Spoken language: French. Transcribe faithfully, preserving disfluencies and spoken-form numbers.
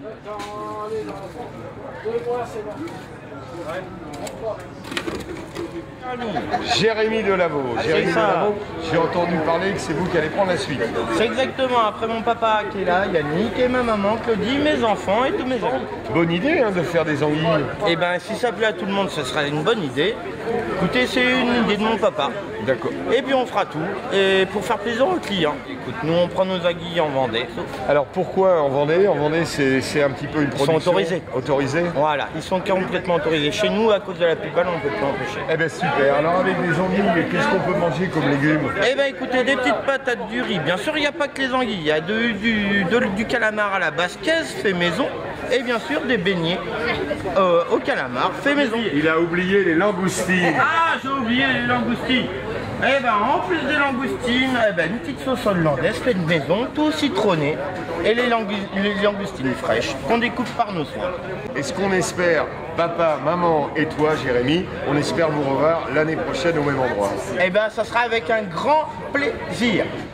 Jérémy Delavaux, Jérémy Delavaux, j'ai entendu parler que c'est vous qui allez prendre la suite. C'est exactement, après mon papa qui est là, Yannick, et ma maman, Claudie, mes enfants et tous mes amis. Bonne idée hein, de faire des anguilles. Et ben si ça plaît à tout le monde, ce sera une bonne idée. Écoutez, c'est une idée de mon papa. D'accord. Et puis on fera tout, et pour faire plaisir aux clients. Écoute, nous on prend nos anguilles en Vendée. Alors pourquoi en Vendée? En Vendée c'est un petit peu une production... Ils sont autorisés. Autorisés. Voilà, ils sont complètement autorisés. Chez nous, à cause de la pupale, on ne peut pas empêcher. Eh ben super, alors avec les anguilles, qu'est-ce qu'on peut manger comme légumes? Eh ben écoutez, des petites patates, du riz. Bien sûr, il n'y a pas que les anguilles, il y a de, du, de, du calamar à la basquaise, fait maison. Et bien sûr, des beignets euh, au calamar, fait maison. Il a oublié les langoustines. Ah, j'ai oublié les langoustines. Eh ben, en plus des langoustines, eh ben, une petite sauce hollandaise faite maison, tout citronné, et les, langu les langoustines fraîches qu'on découpe par nos soins. Est-ce qu'on espère, papa, maman et toi, Jérémy, on espère vous revoir l'année prochaine au même endroit? Eh ben, ça sera avec un grand plaisir.